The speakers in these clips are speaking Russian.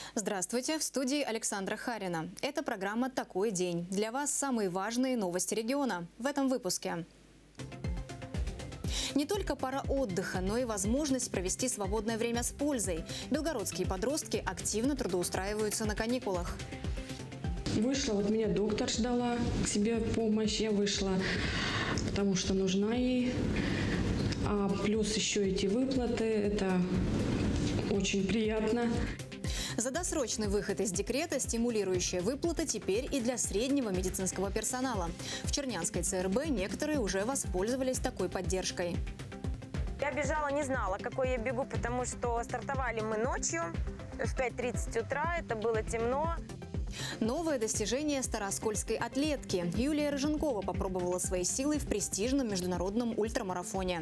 Здравствуйте, в студии Александра Харина. Это программа «Такой день». Для вас самые важные новости региона в этом выпуске. Не только пора отдыха, но и возможность провести свободное время с пользой. Белгородские подростки активно трудоустраиваются на каникулах. Вышла, вот меня доктор ждала к себе помощь, я вышла, потому что нужна ей. А плюс еще эти выплаты, это очень приятно. За досрочный выход из декрета стимулирующая выплата теперь и для среднего медицинского персонала. В Чернянской ЦРБ некоторые уже воспользовались такой поддержкой. Я бежала, не знала, какой я бегу, потому что стартовали мы ночью в 5:30 утра, это было темно. Новое достижение старооскольской атлетки. Юлия Рыженкова попробовала свои силы в престижном международном ультрамарафоне.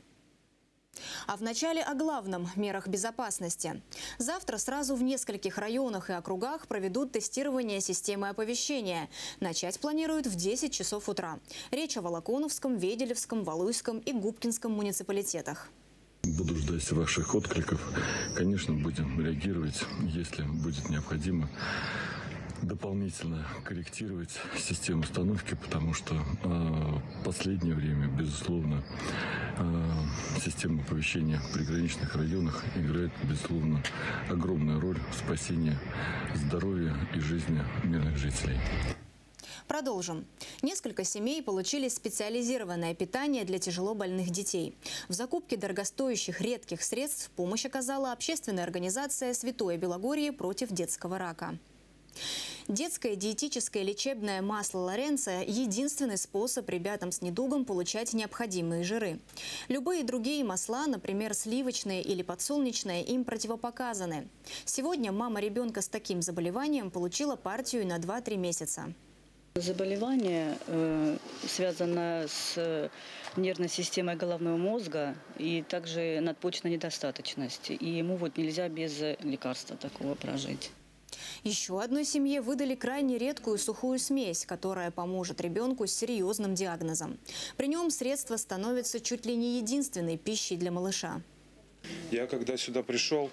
А вначале о главном – мерах безопасности. Завтра сразу в нескольких районах и округах проведут тестирование системы оповещения. Начать планируют в 10 часов утра. Речь о Волоконовском, Веделевском, Валуйском и Губкинском муниципалитетах. Буду ждать ваших откликов. Конечно, будем реагировать, если будет необходимо дополнительно корректировать систему установки, потому что в последнее время, безусловно, система оповещения в приграничных районах играет, безусловно, огромную роль в спасении здоровья и жизни мирных жителей. Продолжим. Несколько семей получили специализированное питание для тяжело больных детей. В закупке дорогостоящих редких средств помощь оказала общественная организация «Святое Белогорье против детского рака». Детское диетическое лечебное масло Лоренцо – единственный способ ребятам с недугом получать необходимые жиры. Любые другие масла, например, сливочные или подсолнечные, им противопоказаны. Сегодня мама ребенка с таким заболеванием получила партию на 2-3 месяца. Заболевание связано с нервной системой головного мозга и также надпочечной недостаточности. И ему нельзя без лекарства такого прожить. Еще одной семье выдали крайне редкую сухую смесь, которая поможет ребенку с серьезным диагнозом. При нем средство становится чуть ли не единственной пищей для малыша. Я когда сюда пришел,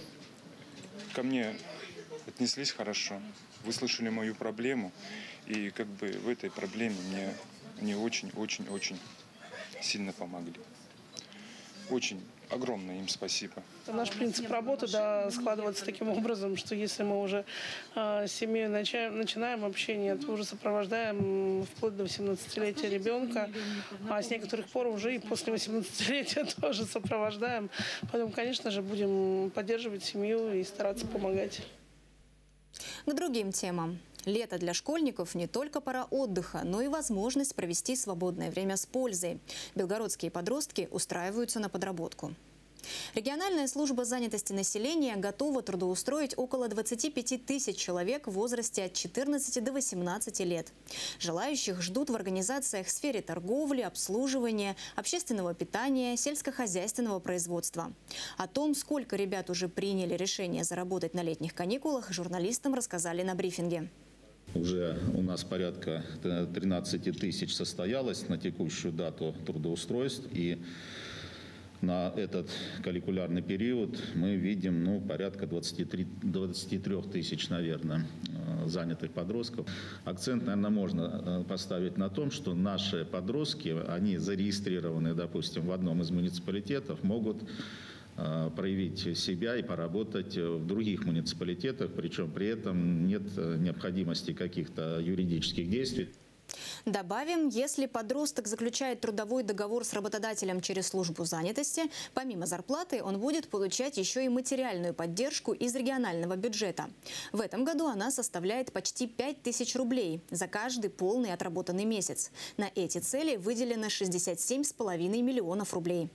ко мне отнеслись хорошо, выслушали мою проблему. И в этой проблеме мне очень-очень-очень сильно помогли. Очень огромное им спасибо. Наш принцип работы складывается таким образом, что если мы уже с семьей начинаем общение, то уже сопровождаем вплоть до 18-летия ребенка, а с некоторых пор уже и после 18-летия тоже сопровождаем. Поэтому, конечно же, будем поддерживать семью и стараться помогать. К другим темам. Лето для школьников не только пора отдыха, но и возможность провести свободное время с пользой. Белгородские подростки устраиваются на подработку. Региональная служба занятости населения готова трудоустроить около 25 тысяч человек в возрасте от 14 до 18 лет. Желающих ждут в организациях в сфере торговли, обслуживания, общественного питания, сельскохозяйственного производства. О том, сколько ребят уже приняли решение заработать на летних каникулах, журналистам рассказали на брифинге. Уже у нас порядка 13 тысяч состоялось на текущую дату трудоустройств. И на этот калькулярный период мы видим порядка 23 тысяч, наверное, занятых подростков. Акцент, наверное, можно поставить на том, что наши подростки, они зарегистрированы, допустим, в одном из муниципалитетов, могут проявить себя и поработать в других муниципалитетах, причем при этом нет необходимости каких-то юридических действий. Добавим, если подросток заключает трудовой договор с работодателем через службу занятости, помимо зарплаты он будет получать еще и материальную поддержку из регионального бюджета. В этом году она составляет почти 5000 рублей за каждый полный отработанный месяц. На эти цели выделено 67,5 миллионов рублей.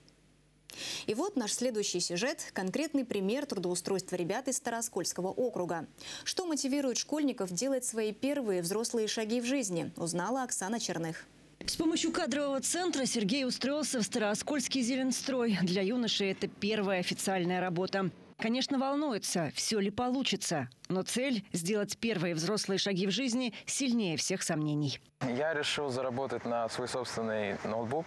И вот наш следующий сюжет – конкретный пример трудоустройства ребят из Старооскольского округа. Что мотивирует школьников делать свои первые взрослые шаги в жизни, узнала Оксана Черных. С помощью кадрового центра Сергей устроился в Старооскольский Зеленстрой. Для юноши это первая официальная работа. Конечно, волнуется, все ли получится. Но цель – сделать первые взрослые шаги в жизни сильнее всех сомнений. Я решил заработать на свой собственный ноутбук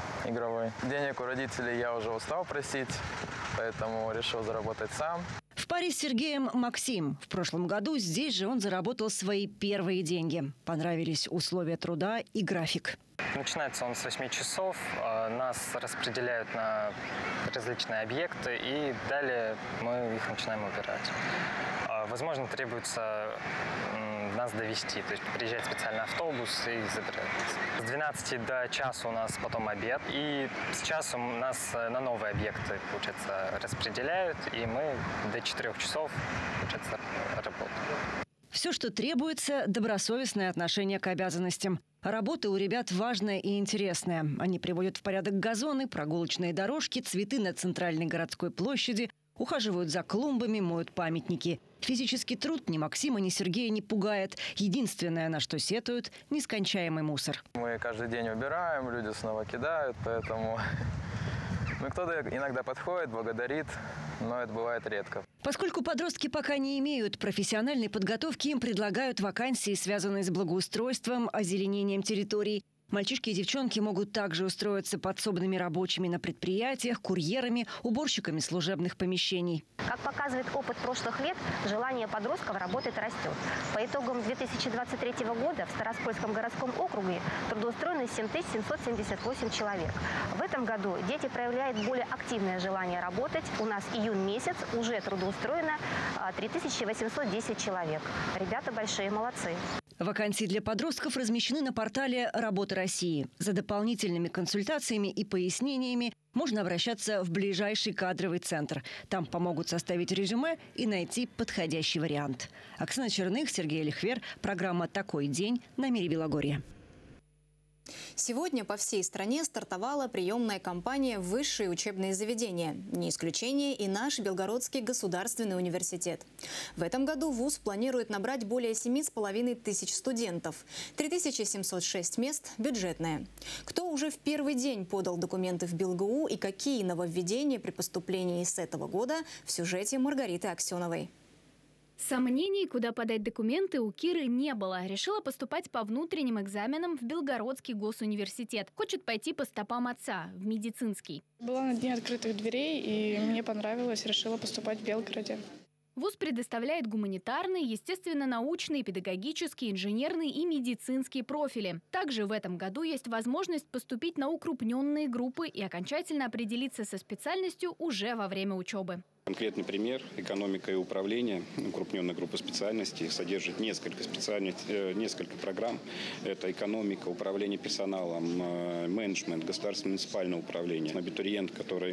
игровой. Денег у родителей я уже устал просить, поэтому решил заработать сам. В Парень с Сергеем Максим. В прошлом году здесь же он заработал свои первые деньги. Понравились условия труда и график. Начинается он с 8 часов, нас распределяют на различные объекты, и далее мы их начинаем убирать. Возможно, требуется нас довести, то есть приезжает специальный автобус и забирает нас. С 12 до часа у нас потом обед, и с часом нас на новые объекты, получается, распределяют, и мы до 4 часов, получается, работаем. Все, что требуется – добросовестное отношение к обязанностям. Работа у ребят важная и интересная. Они приводят в порядок газоны, прогулочные дорожки, цветы на центральной городской площади, ухаживают за клумбами, моют памятники. Физический труд ни Максима, ни Сергея не пугает. Единственное, на что сетуют – нескончаемый мусор. Мы каждый день убираем, люди снова кидают, поэтому… кто-то иногда подходит, благодарит, но это бывает редко. Поскольку подростки пока не имеют профессиональной подготовки, им предлагают вакансии, связанные с благоустройством, озеленением территорий. Мальчишки и девчонки могут также устроиться подсобными рабочими на предприятиях, курьерами, уборщиками служебных помещений. Как показывает опыт прошлых лет, желание подростков работать растет. По итогам 2023 года в Староскольском городском округе трудоустроено 7778 человек. В этом году дети проявляют более активное желание работать. У нас июнь месяц, уже трудоустроено 3810 человек. Ребята большие молодцы. Вакансии для подростков размещены на портале «Работа России». За дополнительными консультациями и пояснениями можно обращаться в ближайший кадровый центр. Там помогут составить резюме и найти подходящий вариант. Оксана Черных, Сергей Лихвер. Программа «Такой день» на Мире Белогорья. Сегодня по всей стране стартовала приемная кампания в высшие учебные заведения. Не исключение и наш Белгородский государственный университет. В этом году вуз планирует набрать более 7500 студентов. 3706 мест бюджетные. Кто уже в первый день подал документы в БелГУ и какие нововведения при поступлении с этого года – в сюжете Маргариты Аксеновой. Сомнений, куда подать документы, у Киры не было. Решила поступать по внутренним экзаменам в Белгородский госуниверситет. Хочет пойти по стопам отца, в медицинский. Была на дне открытых дверей, и мне понравилось. Решила поступать в Белгороде. Вуз предоставляет гуманитарные, естественно-научные, педагогические, инженерные и медицинские профили. Также в этом году есть возможность поступить на укрупненные группы и окончательно определиться со специальностью уже во время учебы. Конкретный пример – экономика и управление. Укрупненная группа специальностей содержит несколько программ. Это экономика, управление персоналом, менеджмент, государственное муниципальное управление. Абитуриент, который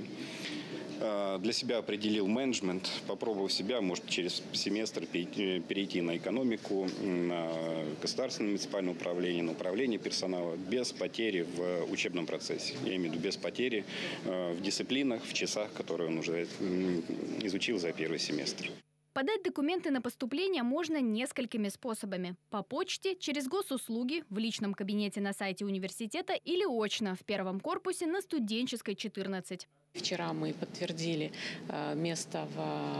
для себя определил менеджмент, попробовав себя, может через семестр перейти на экономику, на государственное муниципальное управление, на управление персонала без потери в учебном процессе. Я имею в виду без потери в дисциплинах, в часах, которые он уже изучил за первый семестр. Подать документы на поступление можно несколькими способами. По почте, через госуслуги, в личном кабинете на сайте университета или очно в первом корпусе на Студенческой, 14. Вчера мы подтвердили место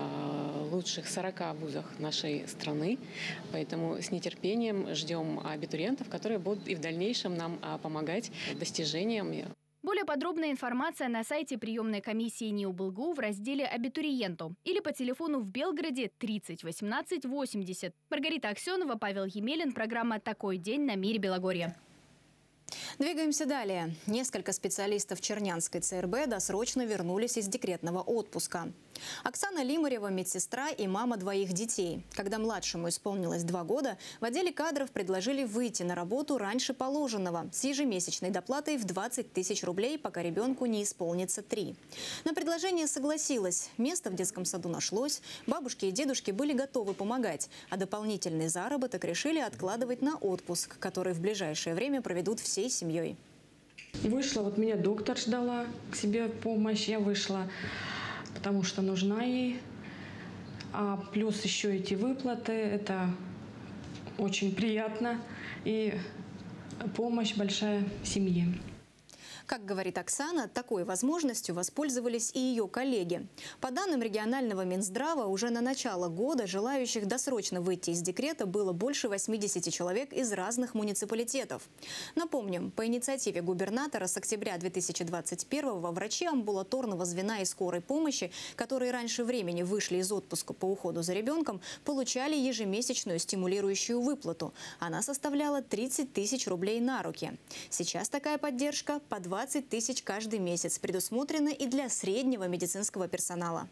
в лучших 40 вузах нашей страны, поэтому с нетерпением ждем абитуриентов, которые будут и в дальнейшем нам помогать достижениям. Более подробная информация на сайте приемной комиссии НИУ БелГУ в разделе «Абитуриенту» или по телефону в Белгороде 30 18 80. Маргарита Аксенова, Павел Емелин. Программа «Такой день» на Мире Белогорья. Двигаемся далее. Несколько специалистов Чернянской ЦРБ досрочно вернулись из декретного отпуска. Оксана Лимарева – медсестра и мама двоих детей. Когда младшему исполнилось 2 года, в отделе кадров предложили выйти на работу раньше положенного с ежемесячной доплатой в 20 тысяч рублей, пока ребенку не исполнится 3. На предложение согласилась. Место в детском саду нашлось, бабушки и дедушки были готовы помогать, а дополнительный заработок решили откладывать на отпуск, который в ближайшее время проведут всей семьей. Вышла, вот меня доктор ждала к себе помощь, я вышла, потому что нужна ей. А плюс еще эти выплаты, это очень приятно и помощь большая семье. Как говорит Оксана, такой возможностью воспользовались и ее коллеги. По данным регионального Минздрава, уже на начало года желающих досрочно выйти из декрета было больше 80 человек из разных муниципалитетов. Напомним, по инициативе губернатора с октября 2021-го врачи амбулаторного звена и скорой помощи, которые раньше времени вышли из отпуска по уходу за ребенком, получали ежемесячную стимулирующую выплату. Она составляла 30 тысяч рублей на руки. Сейчас такая поддержка по 20 тысяч каждый месяц предусмотрена и для среднего медицинского персонала.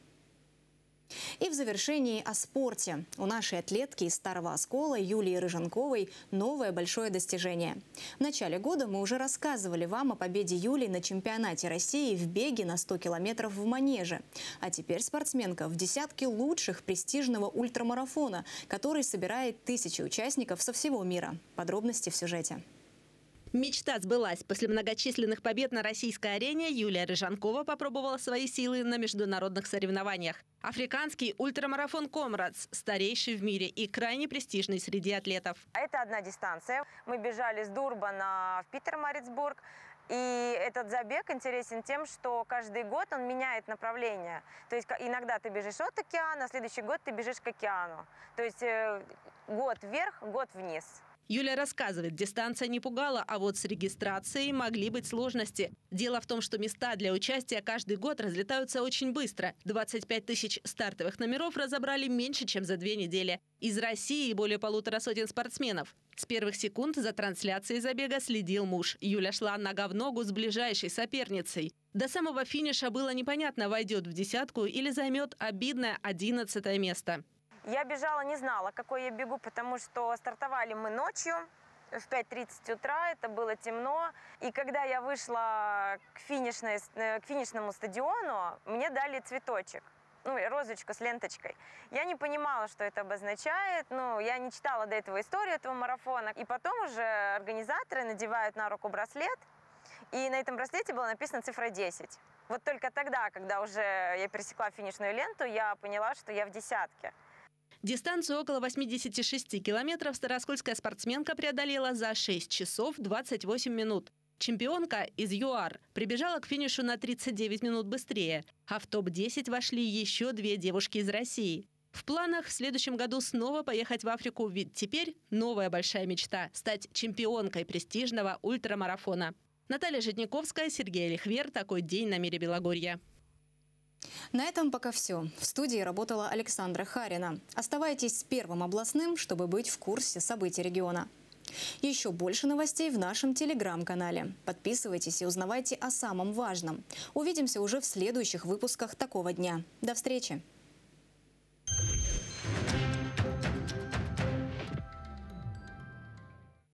И в завершении о спорте. У нашей атлетки из Старого Оскола Юлии Рыженковой новое большое достижение. В начале года мы уже рассказывали вам о победе Юлии на чемпионате России в беге на 100 километров в манеже. А теперь спортсменка в десятке лучших престижного ультрамарафона, который собирает тысячи участников со всего мира. Подробности в сюжете. Мечта сбылась. После многочисленных побед на российской арене Юлия Рыженкова попробовала свои силы на международных соревнованиях. Африканский ультрамарафон «Комрадс» – старейший в мире и крайне престижный среди атлетов. Это одна дистанция. Мы бежали с Дурбана в Питер-Марицбург. И этот забег интересен тем, что каждый год он меняет направление. То есть иногда ты бежишь от океана, а следующий год ты бежишь к океану. То есть год вверх, год вниз. Юлия рассказывает, дистанция не пугала, а вот с регистрацией могли быть сложности. Дело в том, что места для участия каждый год разлетаются очень быстро. 25 тысяч стартовых номеров разобрали меньше, чем за 2 недели. Из России более 150 спортсменов. С первых секунд за трансляцией забега следил муж. Юля шла нога в ногу с ближайшей соперницей. До самого финиша было непонятно, войдет в десятку или займет обидное 11-е место. Я бежала, не знала, какой я бегу, потому что стартовали мы ночью в 5:30 утра, это было темно. И когда я вышла к финишному стадиону, мне дали цветочек, розочку с ленточкой. Я не понимала, что это обозначает, я не читала до этого историю этого марафона. И потом уже организаторы надевают на руку браслет, и на этом браслете была написана цифра 10. Вот только тогда, когда уже я пересекла финишную ленту, я поняла, что я в десятке. Дистанцию около 86 километров старооскольская спортсменка преодолела за 6 часов 28 минут. Чемпионка из ЮАР прибежала к финишу на 39 минут быстрее, а в топ-10 вошли еще 2 девушки из России. В планах в следующем году снова поехать в Африку, ведь теперь новая большая мечта – стать чемпионкой престижного ультрамарафона. Наталья Житниковская, Сергей Лихвер. Такой день на Мире Белогорья. На этом пока все. В студии работала Александра Харина. Оставайтесь с Первым областным, чтобы быть в курсе событий региона. Еще больше новостей в нашем телеграм-канале. Подписывайтесь и узнавайте о самом важном. Увидимся уже в следующих выпусках такого дня. До встречи!